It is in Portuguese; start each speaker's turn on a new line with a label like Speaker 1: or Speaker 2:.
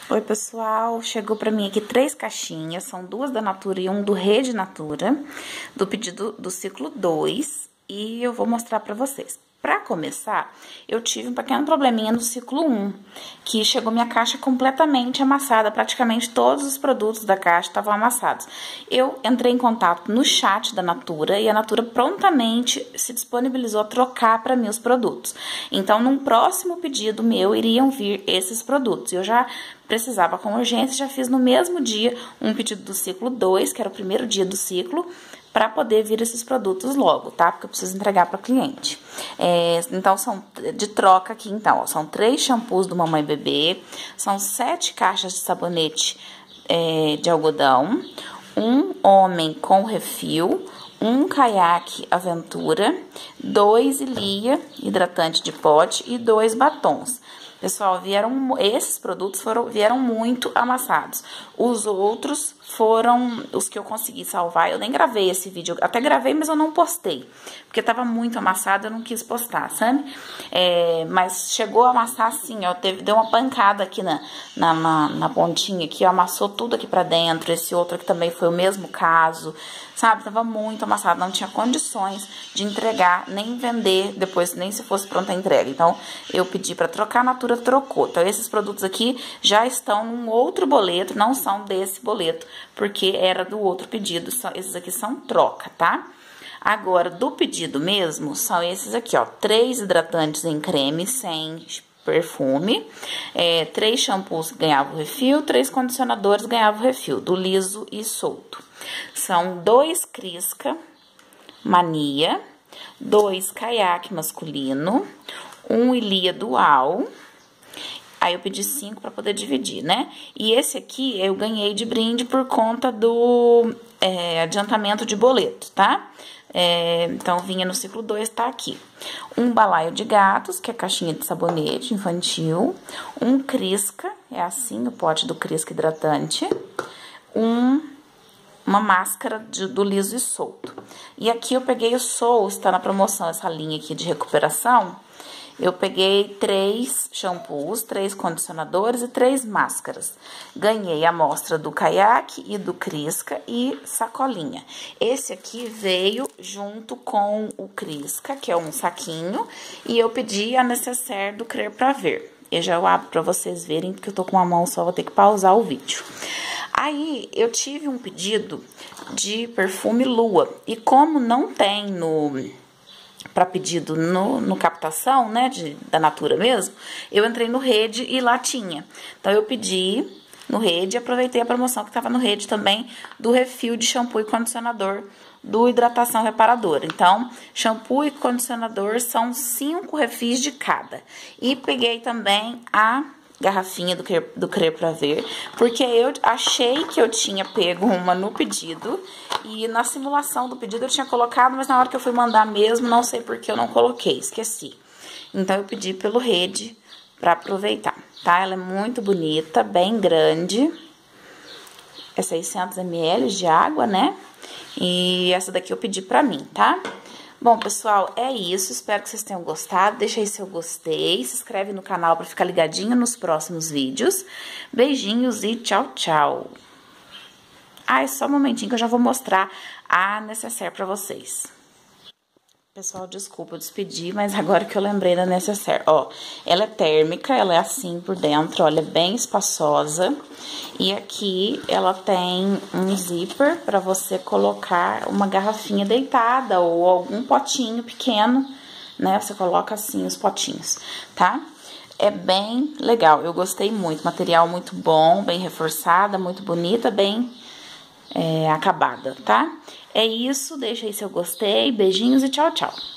Speaker 1: Oi, pessoal, chegou pra mim aqui 3 caixinhas, são 2 da Natura e 1 do Rede Natura, do pedido do ciclo 2, e eu vou mostrar pra vocês. Pra começar, eu tive um pequeno probleminha no ciclo 1, que chegou minha caixa completamente amassada, praticamente todos os produtos da caixa estavam amassados. Eu entrei em contato no chat da Natura e a Natura prontamente se disponibilizou a trocar para mim os produtos. Então, num próximo pedido meu, iriam vir esses produtos. Eu já precisava com urgência, já fiz no mesmo dia um pedido do ciclo 2, que era o primeiro dia do ciclo, para poder vir esses produtos logo, tá? Porque eu preciso entregar para o cliente. Então, são de troca aqui, então, ó, são 3 shampoos do Mamãe Bebê, são 7 caixas de sabonete de algodão, um homem com refil, um caiaque Aventura, 2 Ilia, hidratante de pote e 2 batons. Pessoal, esses produtos vieram muito amassados. Os outros foram os que eu consegui salvar. Eu nem gravei esse vídeo, até gravei, mas eu não postei. Porque tava muito amassado, eu não quis postar, sabe? Mas chegou a amassar assim, ó, deu uma pancada aqui na pontinha aqui, ó, amassou tudo aqui pra dentro. Esse outro aqui também foi o mesmo caso, sabe? Tava muito amassado, não tinha condições de entregar, nem vender depois, nem se fosse pronta a entrega. Então, eu pedi pra trocar, a Natura trocou. Então, esses produtos aqui já estão num outro boleto, não são desse boleto, porque era do outro pedido. Esses aqui são troca, tá? Agora, do pedido mesmo, são esses aqui, ó. 3 hidratantes em creme sem perfume, 3 shampoos ganhavam refil, 3 condicionadores ganhavam refil, do liso e solto. São 2 Crisca Mania, 2 caiaque masculino, 1 Ilia Dual. Aí eu pedi 5 para poder dividir, né? E esse aqui eu ganhei de brinde por conta do adiantamento de boleto, tá? Então, vinha no ciclo 2, tá aqui. Um balaio de gatos, que é a caixinha de sabonete infantil. Um Crisca, é assim o pote do Crisca hidratante. Uma máscara do liso e solto. E aqui eu peguei o Soul, está na promoção essa linha aqui de recuperação. Eu peguei 3 shampoos, 3 condicionadores e 3 máscaras. Ganhei a amostra do caiaque e do Crisca e sacolinha. Esse aqui veio junto com o Crisca, que é um saquinho, e eu pedi a necessaire do Crer Pra Ver. Eu já abro pra vocês verem, porque eu tô com uma mão só, vou ter que pausar o vídeo. Aí, eu tive um pedido de perfume Lua, e como não tem para pedido no captação, né, da Natura mesmo, eu entrei no Rede e lá tinha. Então, eu pedi no Rede e aproveitei a promoção que estava no Rede também do refil de shampoo e condicionador do Hidratação Reparadora. Então, shampoo e condicionador são 5 refis de cada. E peguei também a garrafinha do Crer Pra Ver, porque eu achei que eu tinha pego uma no pedido e na simulação do pedido eu tinha colocado, mas na hora que eu fui mandar mesmo, não sei porque eu não coloquei, esqueci. Então, eu pedi pelo Rede pra aproveitar, tá? Ela é muito bonita, bem grande, é 600 ml de água, né? E essa daqui eu pedi pra mim, tá? Bom, pessoal, é isso. Espero que vocês tenham gostado. Deixa aí seu gostei. Se inscreve no canal para ficar ligadinho nos próximos vídeos. Beijinhos e tchau, tchau. Só um momentinho que eu já vou mostrar a necessaire para vocês. Pessoal, desculpa, eu despedi, mas agora que eu lembrei da necessaire. Ó, ela é térmica, ela é assim por dentro, ó, ela é bem espaçosa. E aqui ela tem um zíper para você colocar uma garrafinha deitada ou algum potinho pequeno, né? Você coloca assim os potinhos, tá? É bem legal, eu gostei muito, material muito bom, bem reforçada, muito bonita, bem acabada, tá? É isso, deixa aí seu gostei, beijinhos e tchau, tchau.